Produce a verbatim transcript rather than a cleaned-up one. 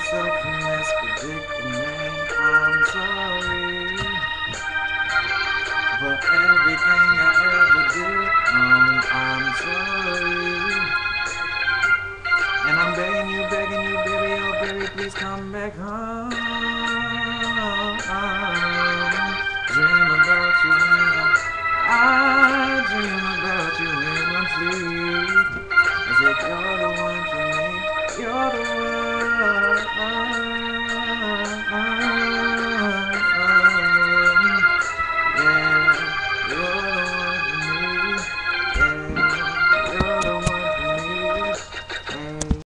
myself in this predicament. I'm sorry for everything I ever did wrong. I'm sorry. And I'm begging you, begging you, baby, oh baby, please come back home. Dream about you when I'm, I dream about you when I'm asleep. As if you're the one for me, you're the one.